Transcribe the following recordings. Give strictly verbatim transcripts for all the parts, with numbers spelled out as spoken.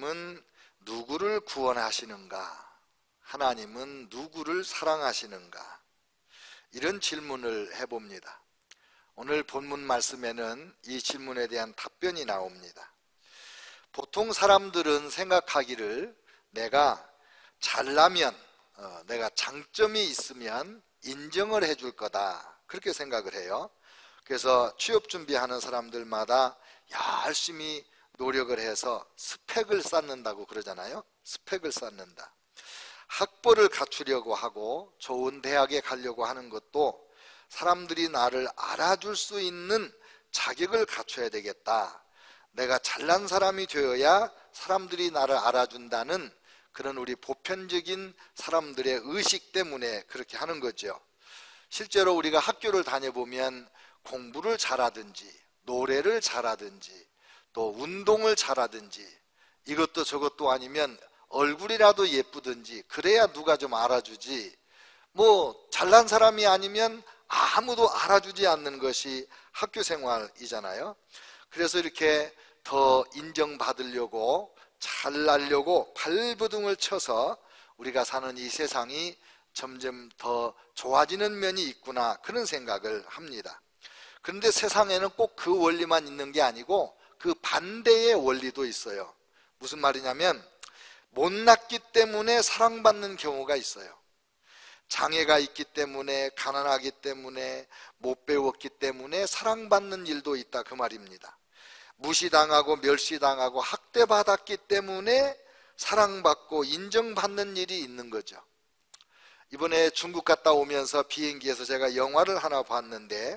하나님은 누구를 구원하시는가? 하나님은 누구를 사랑하시는가? 이런 질문을 해봅니다. 오늘 본문 말씀에는 이 질문에 대한 답변이 나옵니다. 보통 사람들은 생각하기를 내가 잘나면, 어, 내가 장점이 있으면 인정을 해줄 거다, 그렇게 생각을 해요. 그래서 취업 준비하는 사람들마다 열심히 노력을 해서 스펙을 쌓는다고 그러잖아요. 스펙을 쌓는다. 학벌을 갖추려고 하고 좋은 대학에 가려고 하는 것도 사람들이 나를 알아줄 수 있는 자격을 갖춰야 되겠다. 내가 잘난 사람이 되어야 사람들이 나를 알아준다는 그런 우리 보편적인 사람들의 의식 때문에 그렇게 하는 거죠. 실제로 우리가 학교를 다녀보면 공부를 잘하든지 노래를 잘하든지 또 운동을 잘하든지 이것도 저것도 아니면 얼굴이라도 예쁘든지 그래야 누가 좀 알아주지, 뭐 잘난 사람이 아니면 아무도 알아주지 않는 것이 학교 생활이잖아요. 그래서 이렇게 더 인정받으려고 잘나려고 발버둥을 쳐서 우리가 사는 이 세상이 점점 더 좋아지는 면이 있구나, 그런 생각을 합니다. 그런데 세상에는 꼭 그 원리만 있는 게 아니고 그 반대의 원리도 있어요. 무슨 말이냐면 못났기 때문에 사랑받는 경우가 있어요. 장애가 있기 때문에, 가난하기 때문에, 못 배웠기 때문에 사랑받는 일도 있다, 그 말입니다. 무시당하고 멸시당하고 학대받았기 때문에 사랑받고 인정받는 일이 있는 거죠. 이번에 중국 갔다 오면서 비행기에서 제가 영화를 하나 봤는데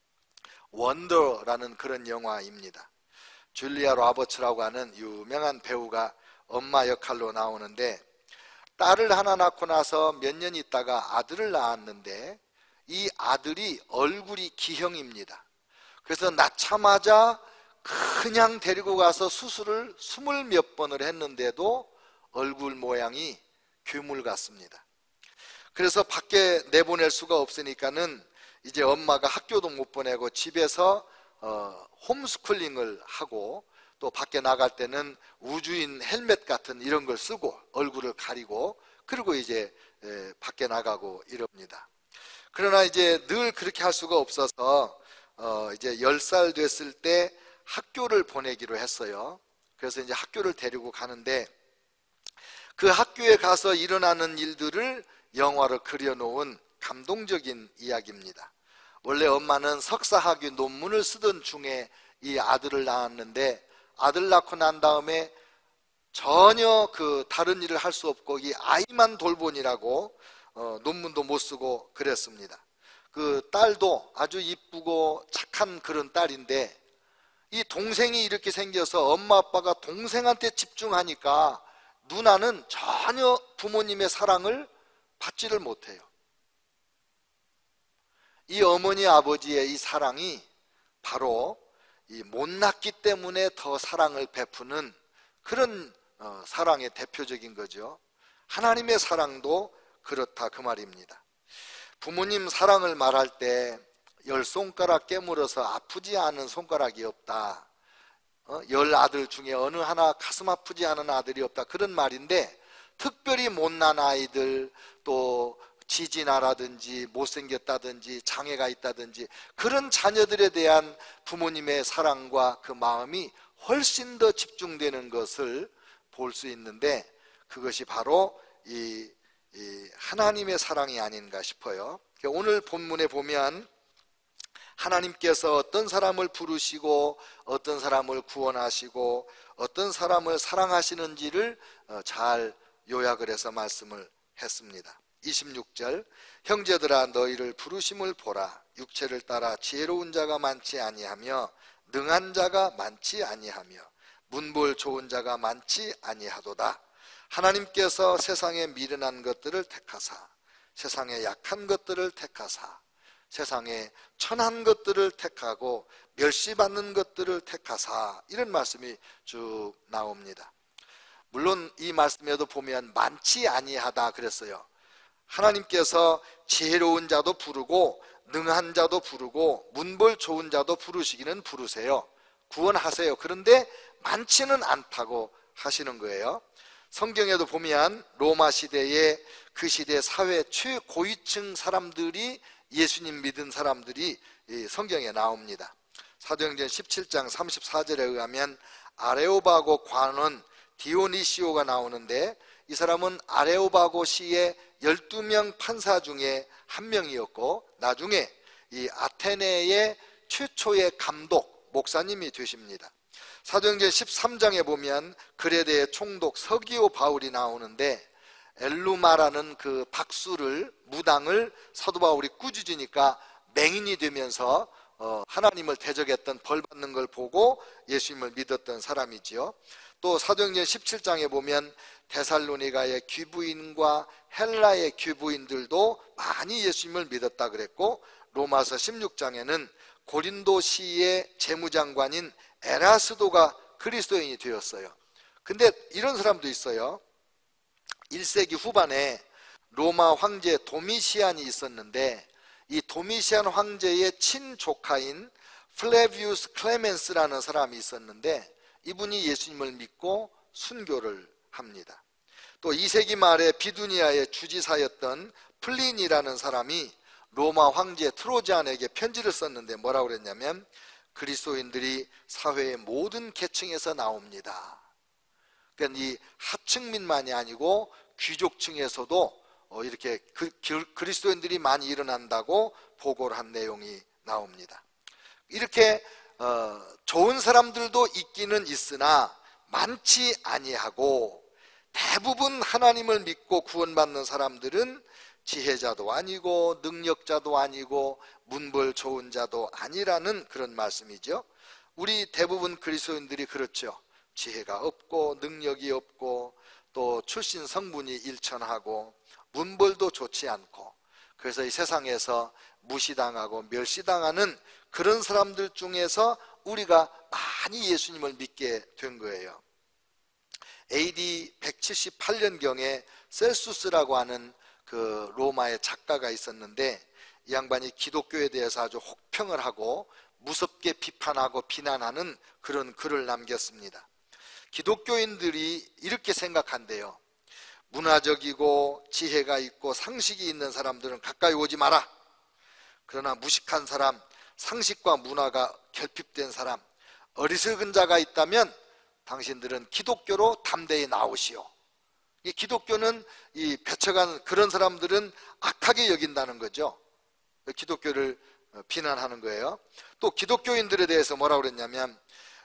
원더라는 그런 영화입니다. 줄리아 로버츠라고 하는 유명한 배우가 엄마 역할로 나오는데, 딸을 하나 낳고 나서 몇 년 있다가 아들을 낳았는데 이 아들이 얼굴이 기형입니다. 그래서 낳자마자 그냥 데리고 가서 수술을 스물 몇 번을 했는데도 얼굴 모양이 괴물 같습니다. 그래서 밖에 내보낼 수가 없으니까는 이제 엄마가 학교도 못 보내고 집에서 어, 홈스쿨링을 하고 또 밖에 나갈 때는 우주인 헬멧 같은 이런 걸 쓰고 얼굴을 가리고 그리고 이제 에, 밖에 나가고 이럽니다. 그러나 이제 늘 그렇게 할 수가 없어서 어, 이제 열 살 됐을 때 학교를 보내기로 했어요. 그래서 이제 학교를 데리고 가는데 그 학교에 가서 일어나는 일들을 영화로 그려놓은 감동적인 이야기입니다. 원래 엄마는 석사학위 논문을 쓰던 중에 이 아들을 낳았는데 아들 낳고 난 다음에 전혀 그 다른 일을 할 수 없고 이 아이만 돌보니라고 어, 논문도 못 쓰고 그랬습니다. 그 딸도 아주 이쁘고 착한 그런 딸인데 이 동생이 이렇게 생겨서 엄마 아빠가 동생한테 집중하니까 누나는 전혀 부모님의 사랑을 받지를 못해요. 이 어머니 아버지의 이 사랑이 바로 이 못났기 때문에 더 사랑을 베푸는 그런 어, 사랑의 대표적인 거죠. 하나님의 사랑도 그렇다, 그 말입니다. 부모님 사랑을 말할 때 열 손가락 깨물어서 아프지 않은 손가락이 없다, 어? 열 아들 중에 어느 하나 가슴 아프지 않은 아들이 없다, 그런 말인데 특별히 못난 아이들, 또 지진아라든지 못생겼다든지 장애가 있다든지 그런 자녀들에 대한 부모님의 사랑과 그 마음이 훨씬 더 집중되는 것을 볼 수 있는데 그것이 바로 이, 이 하나님의 사랑이 아닌가 싶어요. 오늘 본문에 보면 하나님께서 어떤 사람을 부르시고 어떤 사람을 구원하시고 어떤 사람을 사랑하시는지를 잘 요약을 해서 말씀을 했습니다. 이십육 절, 형제들아 너희를 부르심을 보라. 육체를 따라 지혜로운 자가 많지 아니하며 능한 자가 많지 아니하며 문볼 좋은 자가 많지 아니하도다. 하나님께서 세상에 미련한 것들을 택하사 세상에 약한 것들을 택하사 세상에 천한 것들을 택하고 멸시받는 것들을 택하사, 이런 말씀이 쭉 나옵니다. 물론 이 말씀에도 보면 많지 아니하다 그랬어요. 하나님께서 지혜로운 자도 부르고 능한 자도 부르고 문볼 좋은 자도 부르시기는 부르세요. 구원하세요. 그런데 많지는 않다고 하시는 거예요. 성경에도 보면 로마 시대에 그 시대 사회 최고위층 사람들이 예수님 믿은 사람들이 성경에 나옵니다. 사도행전 십칠 장 삼십사 절에 의하면 아레오바고 관원 디오니시오가 나오는데, 이 사람은 아레오바고 시의 열두 명 판사 중에 한 명이었고 나중에 이 아테네의 최초의 감독 목사님이 되십니다. 사도행전 십삼 장에 보면 그레데의 총독 서기오 바울이 나오는데, 엘루마라는 그 박수를 무당을 사도 바울이 꾸짖으니까 맹인이 되면서 어, 하나님을 대적했던, 벌 받는 걸 보고 예수님을 믿었던 사람이지요. 또 사도행전 십칠 장에 보면 데살로니가의 귀부인과 헬라의 귀부인들도 많이 예수님을 믿었다 그랬고, 로마서 십육 장에는 고린도시의 재무장관인 에라스도가 그리스도인이 되었어요. 근데 이런 사람도 있어요. 일 세기 후반에 로마 황제 도미시안이 있었는데, 이 도미시안 황제의 친조카인 플레비우스 클레멘스라는 사람이 있었는데, 이분이 예수님을 믿고 순교를 합니다. 또 이 세기 말에 비두니아의 주지사였던 플린이라는 사람이 로마 황제 트로지안에게 편지를 썼는데 뭐라고 그랬냐면, 그리스도인들이 사회의 모든 계층에서 나옵니다. 그러니까 이 하층민만이 아니고 귀족층에서도 이렇게 그리스도인들이 많이 일어난다고 보고를 한 내용이 나옵니다. 이렇게 좋은 사람들도 있기는 있으나 많지 아니하고, 대부분 하나님을 믿고 구원받는 사람들은 지혜자도 아니고 능력자도 아니고 문벌 좋은 자도 아니라는 그런 말씀이죠. 우리 대부분 그리스도인들이 그렇죠. 지혜가 없고 능력이 없고 또 출신 성분이 일천하고 문벌도 좋지 않고, 그래서 이 세상에서 무시당하고 멸시당하는 그런 사람들 중에서 우리가 많이 예수님을 믿게 된 거예요. 에이디 백칠십팔 년경에 셀수스라고 하는 그 로마의 작가가 있었는데, 이 양반이 기독교에 대해서 아주 혹평을 하고 무섭게 비판하고 비난하는 그런 글을 남겼습니다. 기독교인들이 이렇게 생각한대요. 문화적이고 지혜가 있고 상식이 있는 사람들은 가까이 오지 마라. 그러나 무식한 사람, 상식과 문화가 결핍된 사람, 어리석은 자가 있다면 당신들은 기독교로 담대히 나오시오. 이 기독교는 이 배척한 그런 사람들은 악하게 여긴다는 거죠. 기독교를 비난하는 거예요. 또 기독교인들에 대해서 뭐라고 그랬냐면,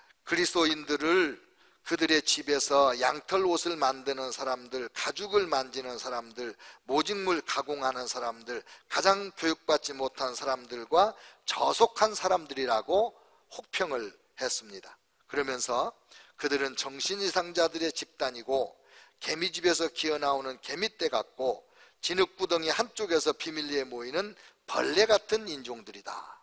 그리스도인들을 그들의 집에서 양털 옷을 만드는 사람들, 가죽을 만지는 사람들, 모직물 가공하는 사람들, 가장 교육받지 못한 사람들과 저속한 사람들이라고 혹평을 했습니다. 그러면서 그들은 정신이상자들의 집단이고 개미집에서 기어나오는 개미떼 같고 진흙구덩이 한쪽에서 비밀리에 모이는 벌레 같은 인종들이다.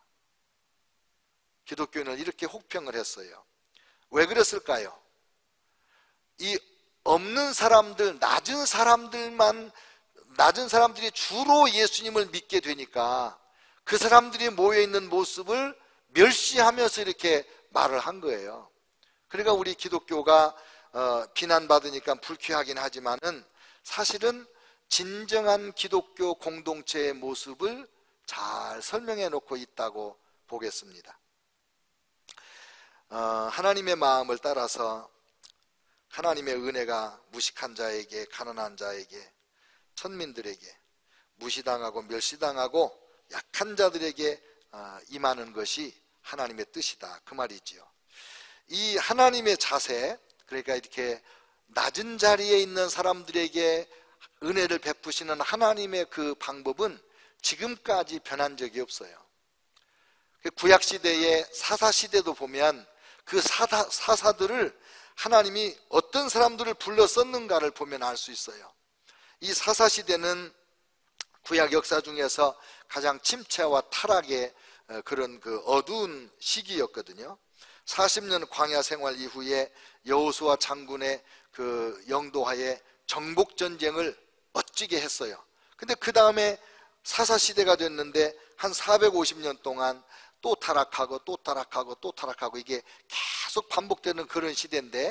기독교인은 이렇게 혹평을 했어요. 왜 그랬을까요? 이 없는 사람들, 낮은 사람들만, 낮은 사람들이 주로 예수님을 믿게 되니까 그 사람들이 모여있는 모습을 멸시하면서 이렇게 말을 한 거예요. 그러니까 우리 기독교가 어, 비난받으니까 불쾌하긴 하지만은 사실은 진정한 기독교 공동체의 모습을 잘 설명해 놓고 있다고 보겠습니다. 어, 하나님의 마음을 따라서 하나님의 은혜가 무식한 자에게, 가난한 자에게, 천민들에게, 무시당하고 멸시당하고 약한 자들에게 임하는 것이 하나님의 뜻이다, 그 말이지요. 이 하나님의 자세, 그러니까 이렇게 낮은 자리에 있는 사람들에게 은혜를 베푸시는 하나님의 그 방법은 지금까지 변한 적이 없어요. 구약시대의 사사시대도 보면 그 사사, 사사들을 하나님이 어떤 사람들을 불러 썼는가를 보면 알 수 있어요. 이 사사시대는 구약 역사 중에서 가장 침체와 타락의 그런 그 어두운 시기였거든요. 사십 년 광야 생활 이후에 여호수아 장군의 그 영도하에 정복 전쟁을 멋지게 했어요. 근데 그 다음에 사사시대가 됐는데 한 사백오십 년 동안 또 타락하고 또 타락하고 또 타락하고 이게 계속 반복되는 그런 시대인데,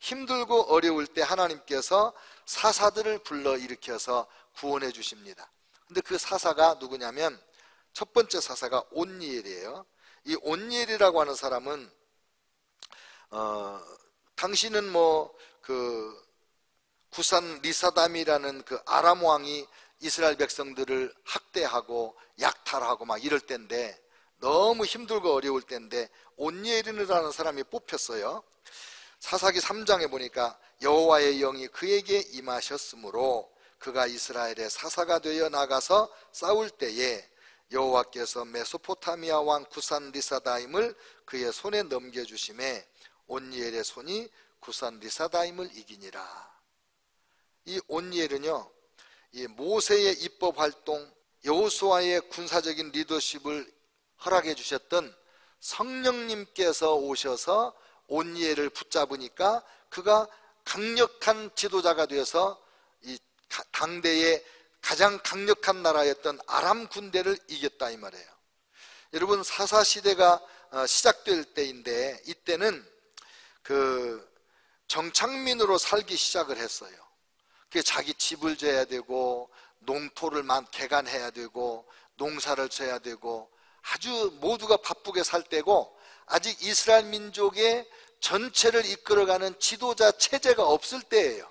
힘들고 어려울 때 하나님께서 사사들을 불러 일으켜서 구원해 주십니다. 근데 그 사사가 누구냐면 첫 번째 사사가 온니엘이에요. 이 온니엘이라고 하는 사람은 어, 당신은 뭐 그 구산 리사담이라는 그 아람 왕이 이스라엘 백성들을 학대하고 약탈하고 막 이럴 때인데, 너무 힘들고 어려울 때인데 온니엘이라는 사람이 뽑혔어요. 사사기 삼 장에 보니까 여호와의 영이 그에게 임하셨으므로 그가 이스라엘의 사사가 되어 나가서 싸울 때에 여호와께서 메소포타미아 왕 구산 리사다임을 그의 손에 넘겨주심에 온니엘의 손이 구산 리사다임을 이기니라. 이 온니엘은요, 이 모세의 입법 활동, 여호수아의 군사적인 리더십을 허락해 주셨던 성령님께서 오셔서 온니엘을 붙잡으니까 그가 강력한 지도자가 되어서 이 당대의 가장 강력한 나라였던 아람 군대를 이겼다 이 말이에요. 여러분, 사사 시대가 시작될 때인데 이때는 그 정착민으로 살기 시작을 했어요. 그 자기 집을 져야 되고 농토를 개간해야 되고 농사를 져야 되고 아주 모두가 바쁘게 살 때고, 아직 이스라엘 민족의 전체를 이끌어가는 지도자 체제가 없을 때예요.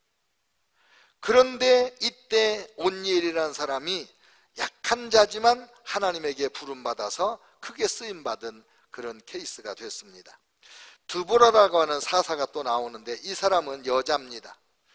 그런데 이때 온니엘이라는 사람이 약한 자지만 하나님에게 부름받아서 크게 쓰임받은 그런 케이스가 됐습니다. 드보라라고 하는 사사가 또 나오는데 이 사람은 여자입니다.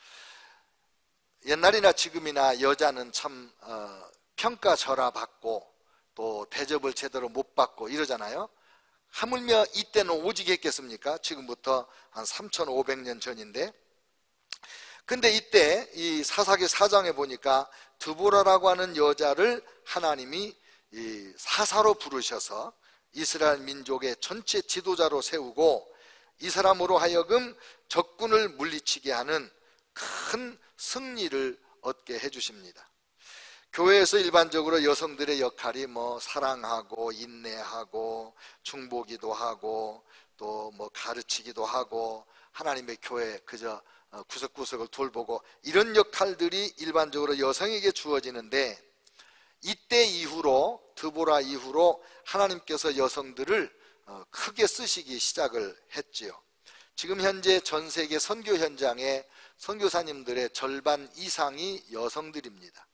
옛날이나 지금이나 여자는 참 어, 평가절하받고 또 대접을 제대로 못 받고 이러잖아요. 하물며 이때는 오직 했겠습니까? 지금부터 한 삼천오백 년 전인데, 근데 이때 이 사사기 사 장에 보니까 드보라라고 하는 여자를 하나님이 이 사사로 부르셔서 이스라엘 민족의 전체 지도자로 세우고 이 사람으로 하여금 적군을 물리치게 하는 큰 승리를 얻게 해주십니다. 교회에서 일반적으로 여성들의 역할이 뭐 사랑하고 인내하고 중보기도 하고 또 뭐 가르치기도 하고 하나님의 교회 그저 구석구석을 돌보고 이런 역할들이 일반적으로 여성에게 주어지는데, 이때 이후로 드보라 이후로 하나님께서 여성들을 크게 쓰시기 시작을 했지요. 지금 현재 전 세계 선교 현장에 선교사님들의 절반 이상이 여성들입니다.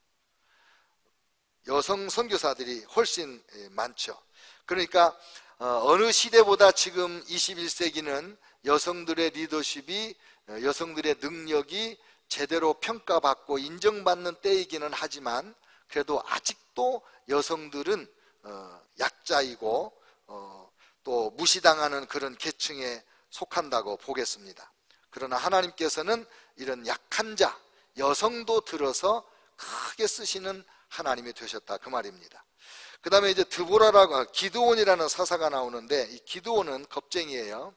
여성 선교사들이 훨씬 많죠. 그러니까 어느 시대보다 지금 이십일 세기는 여성들의 리더십이, 여성들의 능력이 제대로 평가받고 인정받는 때이기는 하지만 그래도 아직도 여성들은 약자이고 또 무시당하는 그런 계층에 속한다고 보겠습니다. 그러나 하나님께서는 이런 약한 자, 여성도 들어서 크게 쓰시는 하나님이 되셨다 그 말입니다. 그 다음에 이제 드보라라고 기드온이라는 사사가 나오는데, 이 기드온은 겁쟁이에요.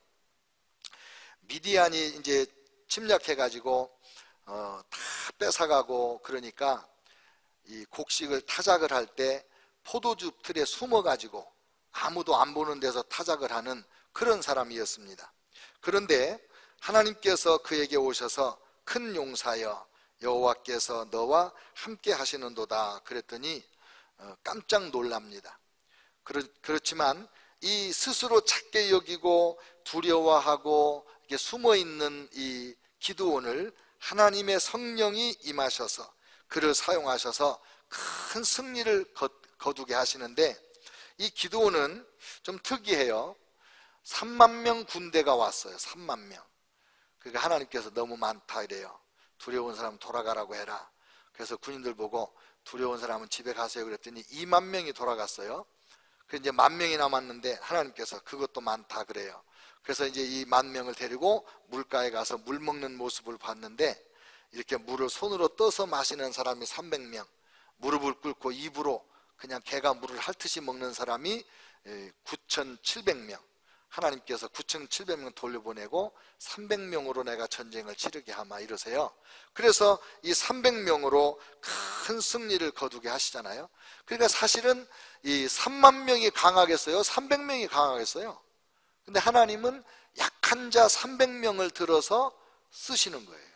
미디안이 이제 침략해가지고 어, 다 뺏어가고 그러니까 이 곡식을 타작을 할 때 포도주 틀에 숨어가지고 아무도 안 보는 데서 타작을 하는 그런 사람이었습니다. 그런데 하나님께서 그에게 오셔서 큰 용사여 여호와께서 너와 함께 하시는도다 그랬더니 깜짝 놀랍니다. 그렇지만 이 스스로 작게 여기고 두려워하고 이렇게 숨어있는 이 기드온을 하나님의 성령이 임하셔서 그를 사용하셔서 큰 승리를 거두게 하시는데, 이 기드온은 좀 특이해요. 삼만 명 군대가 왔어요. 삼만 명. 그러니까 하나님께서 너무 많다 이래요. 두려운 사람 돌아가라고 해라. 그래서 군인들 보고 두려운 사람은 집에 가세요 그랬더니 이만 명이 돌아갔어요. 그래서 이제 만 명이 남았는데 하나님께서 그것도 많다 그래요. 그래서 이제 이 만 명을 데리고 물가에 가서 물 먹는 모습을 봤는데, 이렇게 물을 손으로 떠서 마시는 사람이 삼백 명, 무릎을 꿇고 입으로 그냥 개가 물을 핥듯이 먹는 사람이 구천칠백 명, 하나님께서 구천칠백 명 돌려보내고 삼백 명으로 내가 전쟁을 치르게 하마 이러세요. 그래서 이 삼백 명으로 큰 승리를 거두게 하시잖아요. 그러니까 사실은 이 삼만 명이 강하겠어요? 삼백 명이 강하겠어요? 근데 하나님은 약한 자 삼백 명을 들어서 쓰시는 거예요.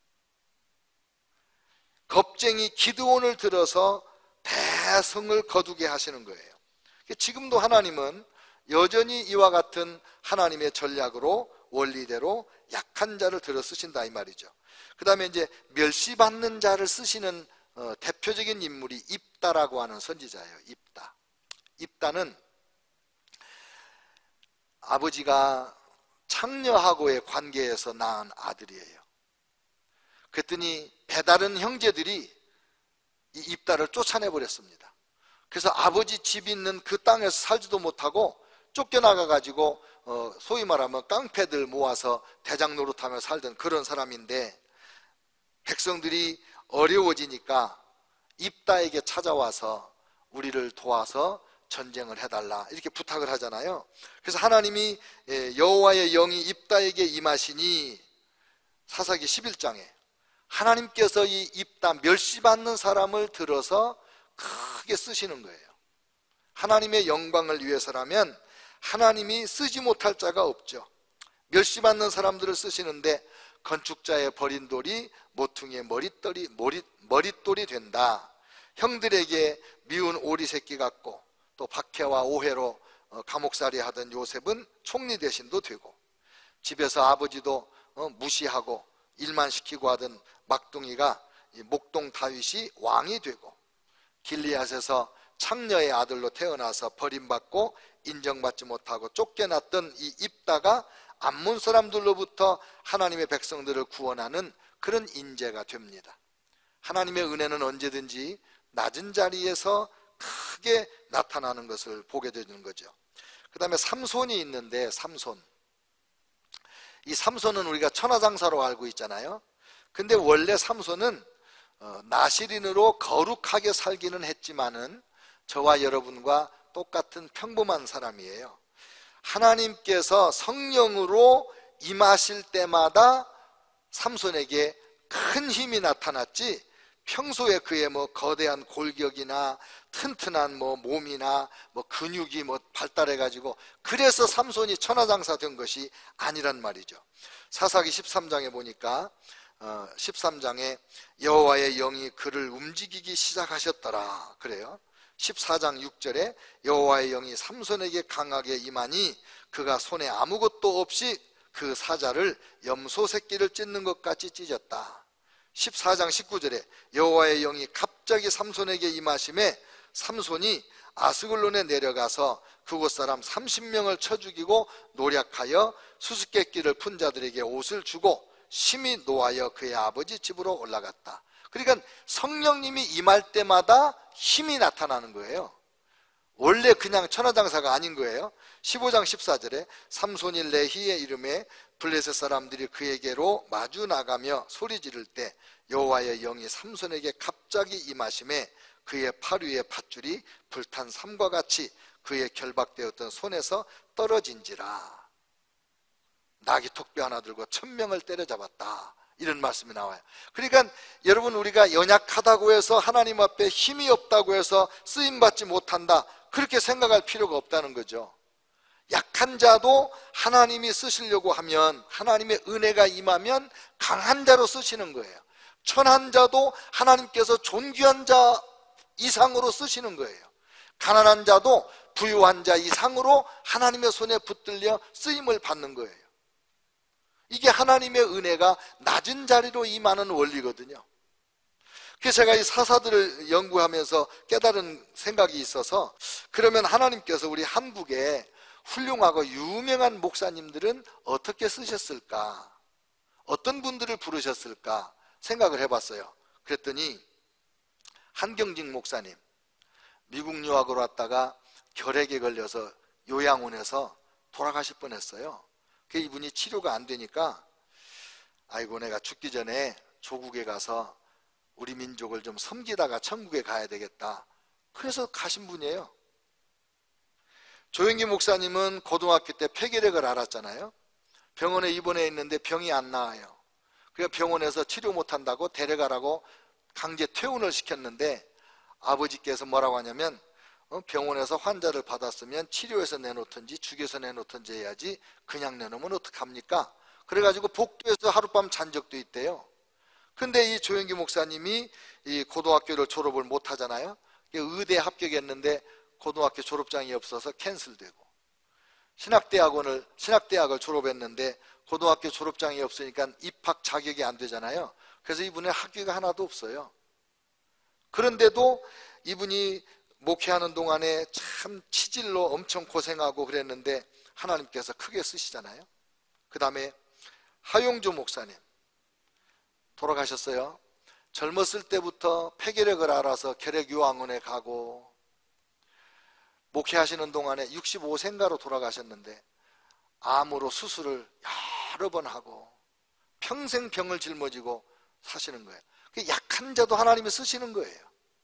겁쟁이 기드온을 들어서 대성을 거두게 하시는 거예요. 지금도 하나님은 여전히 이와 같은 하나님의 전략으로 원리대로 약한 자를 들어 쓰신다 이 말이죠. 그 다음에 이제 멸시받는 자를 쓰시는 어, 대표적인 인물이 입다라고 하는 선지자예요. 입다. 입다는 아버지가 창녀하고의 관계에서 낳은 아들이에요. 그랬더니 배다른 형제들이 이 입다를 쫓아내버렸습니다. 그래서 아버지 집 있는 그 땅에서 살지도 못하고 쫓겨나가 가지고 어, 소위 말하면 깡패들 모아서 대장 노릇하며 살던 그런 사람인데, 백성들이 어려워지니까 입다에게 찾아와서 우리를 도와서 전쟁을 해달라 이렇게 부탁을 하잖아요. 그래서 하나님이 여호와의 영이 입다에게 임하시니 사사기 십일 장에 하나님께서 이 입다 멸시받는 사람을 들어서 크게 쓰시는 거예요. 하나님의 영광을 위해서라면 하나님이 쓰지 못할 자가 없죠. 멸시받는 사람들을 쓰시는데 건축자의 버린 돌이 모퉁이의 머릿돌이, 머릿, 머릿돌이 된다. 형들에게 미운 오리 새끼 같고 또 박해와 오해로 감옥살이 하던 요셉은 총리 대신도 되고, 집에서 아버지도 무시하고 일만 시키고 하던 막둥이가 목동 다윗이 왕이 되고, 길리앗에서 창녀의 아들로 태어나서 버림받고 인정받지 못하고 쫓겨났던 이 입다가 암몬 사람들로부터 하나님의 백성들을 구원하는 그런 인재가 됩니다. 하나님의 은혜는 언제든지 낮은 자리에서 크게 나타나는 것을 보게 되는 거죠. 그 다음에 삼손이 있는데, 삼손, 이 삼손은 우리가 천하장사로 알고 있잖아요. 근데 원래 삼손은 어, 나시린으로 거룩하게 살기는 했지만은 저와 여러분과 똑같은 평범한 사람이에요. 하나님께서 성령으로 임하실 때마다 삼손에게 큰 힘이 나타났지, 평소에 그의 뭐 거대한 골격이나 튼튼한 뭐 몸이나 뭐 근육이 뭐 발달해 가지고 그래서 삼손이 천하장사 된 것이 아니란 말이죠. 사사기 십삼 장에 보니까 어, 십삼 장에 여호와의 영이 그를 움직이기 시작하셨더라 그래요. 십사 장 육 절에 여호와의 영이 삼손에게 강하게 임하니 그가 손에 아무것도 없이 그 사자를 염소 새끼를 찢는 것 같이 찢었다. 십사 장 십구 절에 여호와의 영이 갑자기 삼손에게 임하심에 삼손이 아스글론에 내려가서 그곳 사람 삼십 명을 쳐 죽이고 노략하여 수수께끼를 푼 자들에게 옷을 주고 심히 노하여 그의 아버지 집으로 올라갔다. 그러니까 성령님이 임할 때마다 힘이 나타나는 거예요. 원래 그냥 천하장사가 아닌 거예요. 십오 장 십사 절에 삼손이 레히의 이름에 블레셋 사람들이 그에게로 마주 나가며 소리 지를 때 여호와의 영이 삼손에게 갑자기 임하심에 그의 팔 위에 밧줄이 불탄 삼과 같이 그의 결박되었던 손에서 떨어진지라. 낙이 톡뼈 하나 들고 천명을 때려잡았다. 이런 말씀이 나와요. 그러니까 여러분, 우리가 연약하다고 해서 하나님 앞에 힘이 없다고 해서 쓰임받지 못한다, 그렇게 생각할 필요가 없다는 거죠. 약한 자도 하나님이 쓰시려고 하면, 하나님의 은혜가 임하면 강한 자로 쓰시는 거예요. 천한 자도 하나님께서 존귀한 자 이상으로 쓰시는 거예요. 가난한 자도 부유한 자 이상으로 하나님의 손에 붙들려 쓰임을 받는 거예요. 이게 하나님의 은혜가 낮은 자리로 임하는 원리거든요. 그래서 제가 이 사사들을 연구하면서 깨달은 생각이 있어서, 그러면 하나님께서 우리 한국에 훌륭하고 유명한 목사님들은 어떻게 쓰셨을까? 어떤 분들을 부르셨을까? 생각을 해봤어요. 그랬더니 한경직 목사님, 미국 유학으로 왔다가 결핵에 걸려서 요양원에서 돌아가실 뻔했어요. 그 이분이 치료가 안 되니까 아이고 내가 죽기 전에 조국에 가서 우리 민족을 좀 섬기다가 천국에 가야 되겠다. 그래서 가신 분이에요. 조영기 목사님은 고등학교 때 폐결핵을 앓았잖아요. 병원에 입원해 있는데 병이 안 나아요. 그래서 병원에서 치료 못한다고 데려가라고 강제 퇴원을 시켰는데 아버지께서 뭐라고 하냐면 병원에서 환자를 받았으면 치료해서 내놓든지 죽여서 내놓든지 해야지 그냥 내놓으면 어떡합니까? 그래가지고 복도에서 하룻밤 잔 적도 있대요. 근데 이 조영기 목사님이 이 고등학교를 졸업을 못 하잖아요. 의대에 합격했는데 고등학교 졸업장이 없어서 캔슬되고, 신학대학원을 신학대학을 졸업했는데 고등학교 졸업장이 없으니까 입학 자격이 안 되잖아요. 그래서 이분의 학위가 하나도 없어요. 그런데도 이분이 목회하는 동안에 참 치질로 엄청 고생하고 그랬는데 하나님께서 크게 쓰시잖아요. 그 다음에 하용조 목사님 돌아가셨어요. 젊었을 때부터 폐결핵을 알아서 결핵요양원에 가고, 목회하시는 동안에 육십오 세인가로 돌아가셨는데 암으로 수술을 여러 번 하고 평생 병을 짊어지고 사시는 거예요. 약한 자도 하나님이 쓰시는 거예요.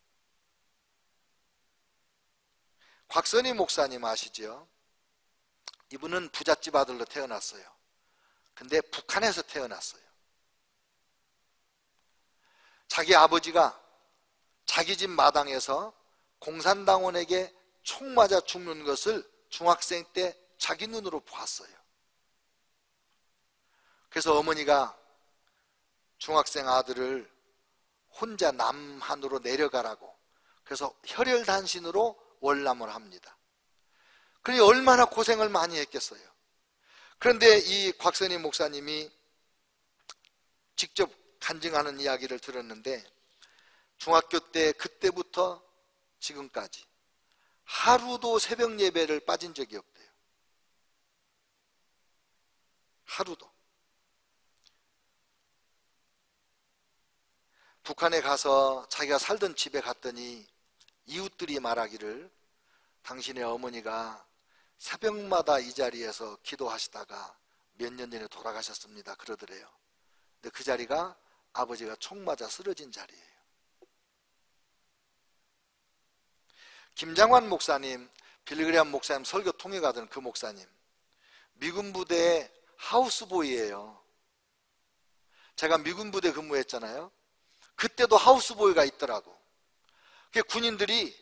곽선희 목사님 아시죠? 이분은 부잣집 아들로 태어났어요. 근데 북한에서 태어났어요. 자기 아버지가 자기 집 마당에서 공산당원에게 총 맞아 죽는 것을 중학생 때 자기 눈으로 봤어요. 그래서 어머니가 중학생 아들을 혼자 남한으로 내려가라고, 그래서 혈혈단신으로 월남을 합니다. 그러니 얼마나 고생을 많이 했겠어요. 그런데 이 곽선희 목사님이 직접 간증하는 이야기를 들었는데, 중학교 때 그때부터 지금까지 하루도 새벽 예배를 빠진 적이 없대요. 하루도. 북한에 가서 자기가 살던 집에 갔더니 이웃들이 말하기를 당신의 어머니가 새벽마다 이 자리에서 기도하시다가 몇 년 전에 돌아가셨습니다 그러더래요. 근데 그 자리가 아버지가 총 맞아 쓰러진 자리예요. 김장환 목사님, 빌리그레암 목사님 설교 통해 가던 그 목사님, 미군 부대의 하우스보이예요. 제가 미군 부대 근무했잖아요. 그때도 하우스보이가 있더라고. 군인들이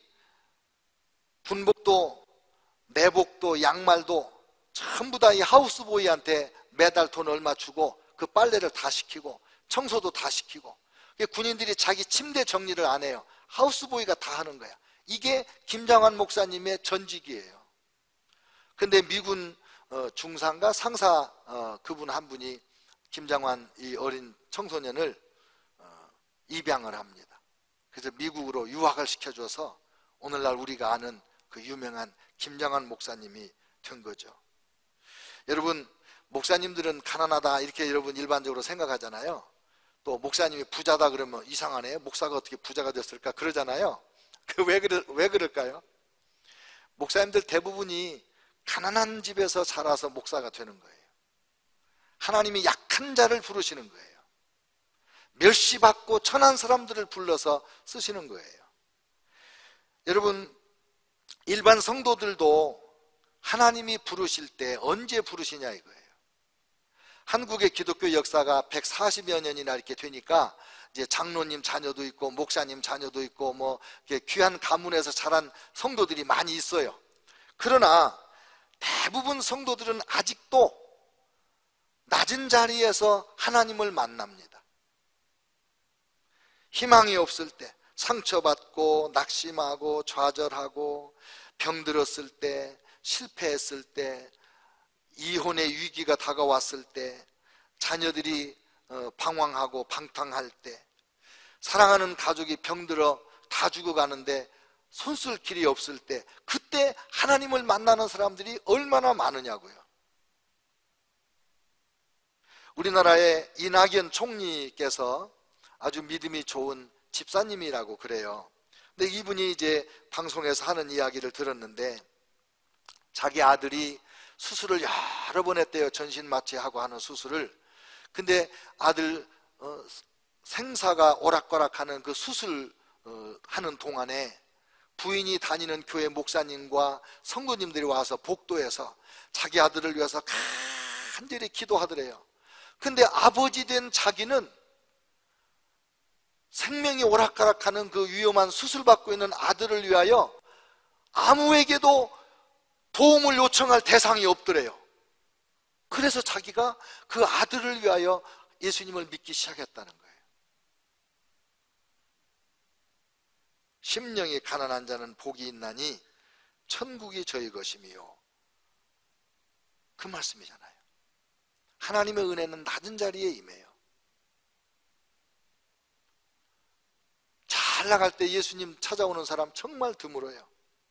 군복도 내복도 양말도 전부 다 이 하우스보이한테 매달 돈 얼마 주고 그 빨래를 다 시키고 청소도 다 시키고, 군인들이 자기 침대 정리를 안 해요. 하우스보이가 다 하는 거야. 이게 김장환 목사님의 전직이에요. 근데 미군 중상과 상사 그분 한 분이 김장환 이 어린 청소년을 입양을 합니다. 그래서 미국으로 유학을 시켜줘서 오늘날 우리가 아는 그 유명한 김장환 목사님이 된 거죠. 여러분, 목사님들은 가난하다 이렇게 여러분 일반적으로 생각하잖아요. 또 목사님이 부자다 그러면 이상하네, 목사가 어떻게 부자가 됐을까 그러잖아요. 그 왜 그러, 왜 그럴까요? 목사님들 대부분이 가난한 집에서 자라서 목사가 되는 거예요. 하나님이 약한 자를 부르시는 거예요. 멸시받고 천한 사람들을 불러서 쓰시는 거예요. 여러분, 일반 성도들도 하나님이 부르실 때 언제 부르시냐 이거예요. 한국의 기독교 역사가 백사십여 년이나 이렇게 되니까 이제 장로님 자녀도 있고 목사님 자녀도 있고 뭐 귀한 가문에서 자란 성도들이 많이 있어요. 그러나 대부분 성도들은 아직도 낮은 자리에서 하나님을 만납니다. 희망이 없을 때, 상처받고 낙심하고 좌절하고 병들었을 때, 실패했을 때, 이혼의 위기가 다가왔을 때, 자녀들이 방황하고 방탕할 때, 사랑하는 가족이 병들어 다 죽어가는데 손쓸 길이 없을 때, 그때 하나님을 만나는 사람들이 얼마나 많으냐고요. 우리나라의 이낙연 총리께서 아주 믿음이 좋은 집사님이라고 그래요. 근데 이분이 이제 방송에서 하는 이야기를 들었는데, 자기 아들이 수술을 여러 번 했대요. 전신마취하고 하는 수술을. 근데 아들 어, 생사가 오락가락하는 그 수술 어, 하는 동안에 부인이 다니는 교회 목사님과 성도님들이 와서 복도에서 자기 아들을 위해서 간절히 기도하더래요. 근데 아버지 된 자기는 생명이 오락가락하는 그 위험한 수술받고 있는 아들을 위하여 아무에게도 도움을 요청할 대상이 없더래요. 그래서 자기가 그 아들을 위하여 예수님을 믿기 시작했다는 거예요. 심령이 가난한 자는 복이 있나니 천국이 저희 것이미요. 그 말씀이잖아요. 하나님의 은혜는 낮은 자리에 임해요. 잘 나갈 때 예수님 찾아오는 사람 정말 드물어요.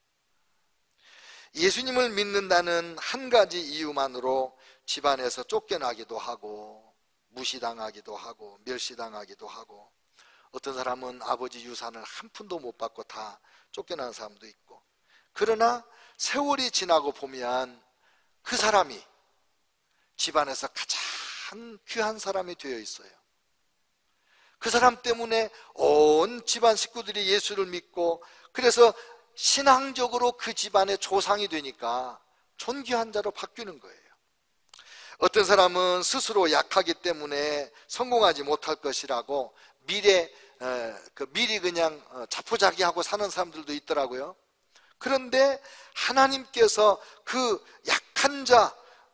예수님을 믿는다는 한 가지 이유만으로 집안에서 쫓겨나기도 하고 무시당하기도 하고 멸시당하기도 하고, 어떤 사람은 아버지 유산을 한 푼도 못 받고 다 쫓겨난 사람도 있고, 그러나 세월이 지나고 보면 그 사람이 집안에서 가장 귀한 사람이 되어 있어요. 그 사람 때문에 온 집안 식구들이 예수를 믿고, 그래서 신앙적으로 그 집안의 조상이 되니까 존귀한 자로 바뀌는 거예요. 어떤 사람은 스스로 약하기 때문에 성공하지 못할 것이라고 미래, 그 미리 그냥 자포자기하고 사는 사람들도 있더라고요. 그런데 하나님께서 그 약한 자,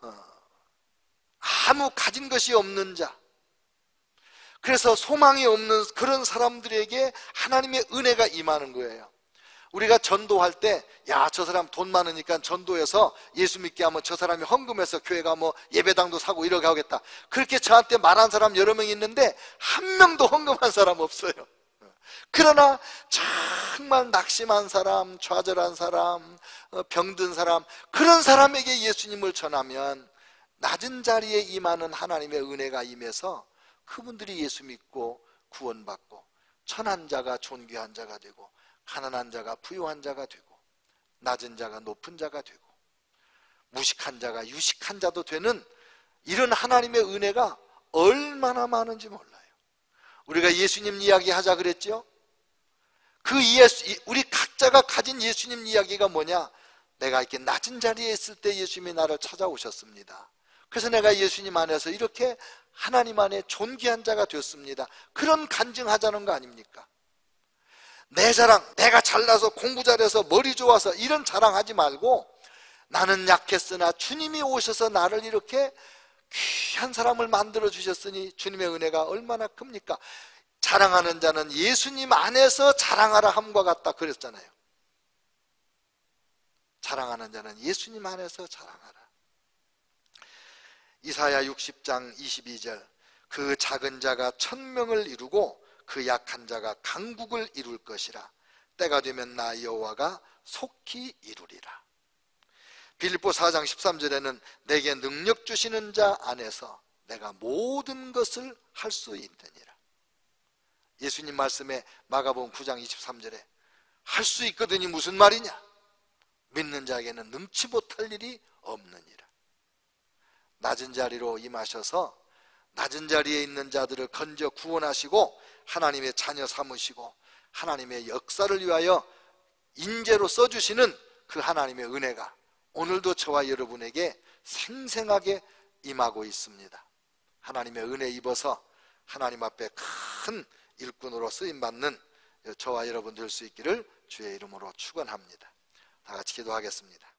아무 가진 것이 없는 자, 그래서 소망이 없는 그런 사람들에게 하나님의 은혜가 임하는 거예요. 우리가 전도할 때, 야, 저 사람 돈 많으니까 전도해서 예수 믿게 하면 저 사람이 헌금해서 교회가 뭐 예배당도 사고 이러게 하겠다, 그렇게 저한테 말한 사람 여러 명 있는데 한 명도 헌금한 사람 없어요. 그러나 정말 낙심한 사람, 좌절한 사람, 병든 사람, 그런 사람에게 예수님을 전하면 낮은 자리에 임하는 하나님의 은혜가 임해서 그분들이 예수 믿고 구원받고, 천한 자가 존귀한 자가 되고, 가난한 자가 부유한 자가 되고, 낮은 자가 높은 자가 되고, 무식한 자가 유식한 자도 되는 이런 하나님의 은혜가 얼마나 많은지 몰라요. 우리가 예수님 이야기 하자 그랬죠? 그 예수, 우리 각자가 가진 예수님 이야기가 뭐냐? 내가 이렇게 낮은 자리에 있을 때 예수님이 나를 찾아오셨습니다. 그래서 내가 예수님 안에서 이렇게 하나님 안에 존귀한 자가 되었습니다. 그런 간증하자는 거 아닙니까? 내 자랑, 내가 잘나서 공부 잘해서 머리 좋아서 이런 자랑하지 말고, 나는 약했으나 주님이 오셔서 나를 이렇게 귀한 사람을 만들어 주셨으니 주님의 은혜가 얼마나 큽니까? 자랑하는 자는 예수님 안에서 자랑하라 함과 같다 그랬잖아요. 자랑하는 자는 예수님 안에서 자랑하라. 이사야 육십 장 이십이 절, 그 작은 자가 천명을 이루고 그 약한 자가 강국을 이룰 것이라. 때가 되면 나 여호와가 속히 이루리라. 빌립보 사 장 십삼 절에는 내게 능력 주시는 자 안에서 내가 모든 것을 할 수 있느니라. 예수님 말씀에 마가복음 구 장 이십삼 절에 할 수 있거든이 무슨 말이냐? 믿는 자에게는 능치 못할 일이 없느니라. 낮은 자리로 임하셔서 낮은 자리에 있는 자들을 건져 구원하시고 하나님의 자녀 삼으시고 하나님의 역사를 위하여 인재로 써주시는 그 하나님의 은혜가 오늘도 저와 여러분에게 생생하게 임하고 있습니다. 하나님의 은혜 입어서 하나님 앞에 큰 일꾼으로 쓰임받는 저와 여러분 될 수 있기를 주의 이름으로 축원합니다. 다 같이 기도하겠습니다.